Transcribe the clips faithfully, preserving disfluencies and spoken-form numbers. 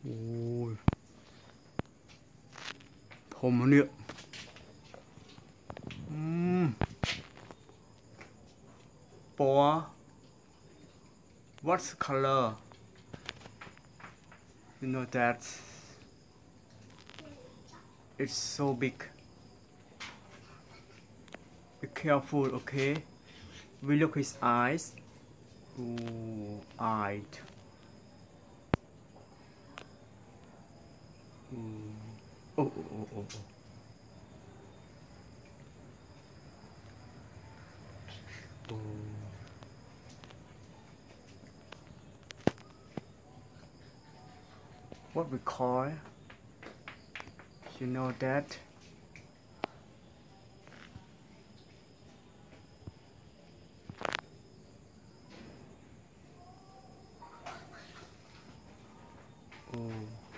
โอ้ยผมเนี่ยอืมปัว what's color you know that it's so big be careful okay we look his eyes ooh eyed ooh. Oh, oh, oh, oh, oh. Oh. What we call, you know that oh.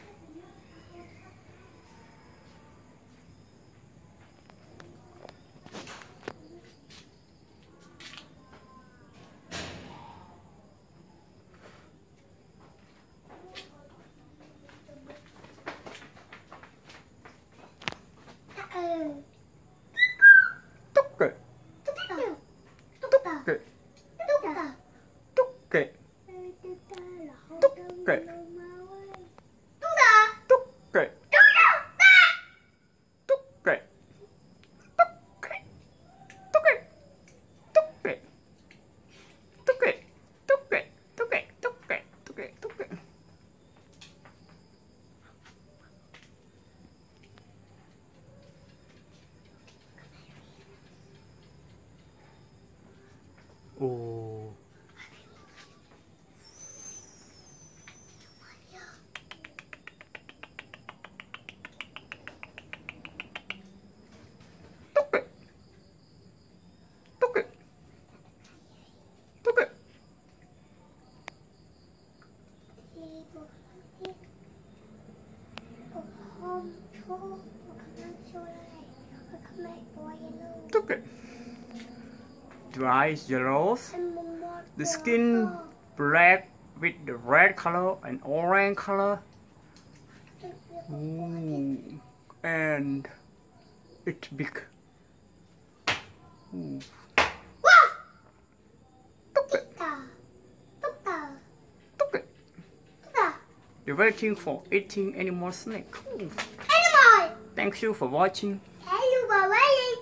Tukke. Tukke. Tukke. Tukke. Tukke. Tukke. Tukke. Tukke. Tukke. Tukke. Tukke. Tukke. Tukke. Tukke. Tukke. Oh. Tukke. Tukke. Tukke. Tukke. The eyes yellow, the skin black with the red color and orange color. Ooh. And it's big. Ooh. Tukke. Tukke. You're waiting for eating animal snake. Ooh. Animal! Thank you for watching. Thank you for watching.